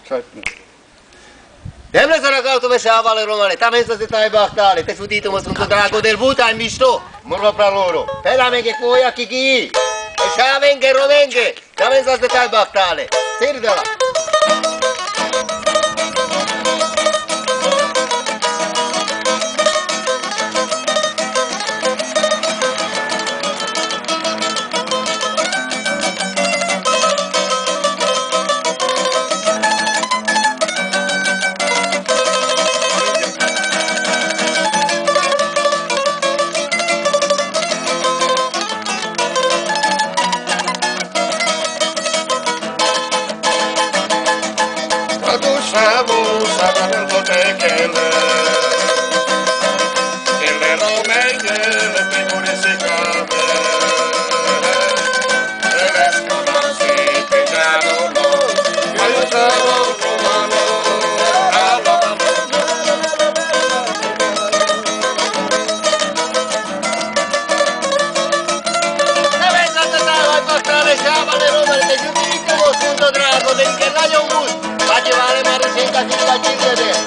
Demne sărăcautul mă șavale romane, tamén să se tai bahtale, te sudito-mă sunt drago del buta in misto, morro pra loro. Pelame che poi a kiki, e shavenge rovenge, tamén să se tai bahtale. Sirdela. Facevale Marisenca, si la